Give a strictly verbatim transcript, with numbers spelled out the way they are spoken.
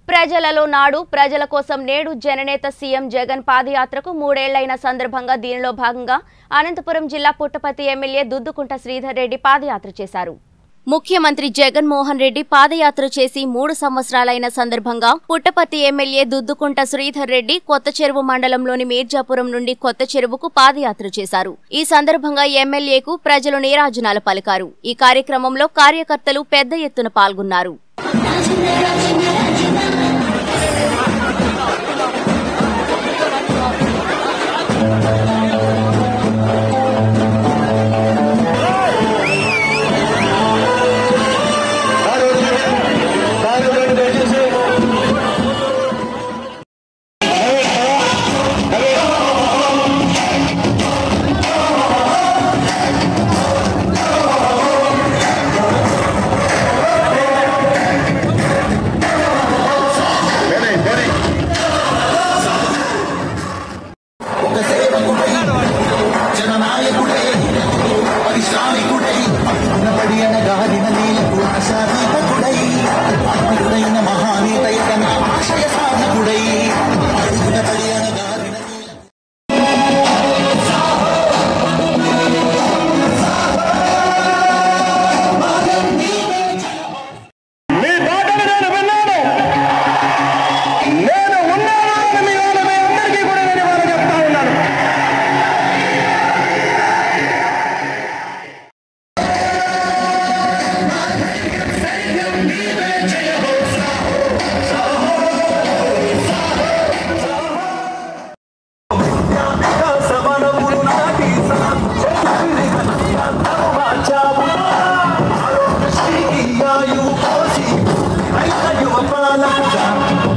ప్రజలలో నాడు ప్రజల కోసం నేడు జననేత సీఎం జగన్ పాదయాత్రకు మూడేళ్లైన సందర్భంగా దీనిలో భాగంగా అనంతపురం జిల్లా పుట్టపర్తి ఎమ్మెల్యే దుద్దుకుంట శ్రీధర్ రెడ్డి పాదయాత్ర చేశారు. ముఖ్యమంత్రి జగన్ మోహన్ రెడ్డి పాదయాత్ర చేసి మూడు సంవత్సరాలైన సందర్భంగా పుట్టపర్తి ఎమ్మెల్యే దుద్దుకుంట శ్రీధర్ రెడ్డి కొత్త చెరువు మండలంలోని మీర్జాపురం నుండి కొత్త చెరువుకు పాదయాత్ర చేశారు. ఈ సందర్భంగా ఎమ్మెల్యేకు ప్రజలు నీరాజనాలు పలికారు. ఈ కార్యక్రమంలో కార్యకర్తలు పెద్ద ఎత్తున పాల్గొన్నారు. you